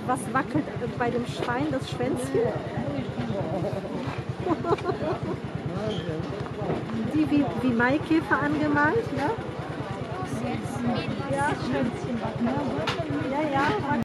was wackelt bei dem Schwein, das Schwänzchen? Die wie Maikäfer angemalt, ne? Ja, Schwänzchen. Ja, ja.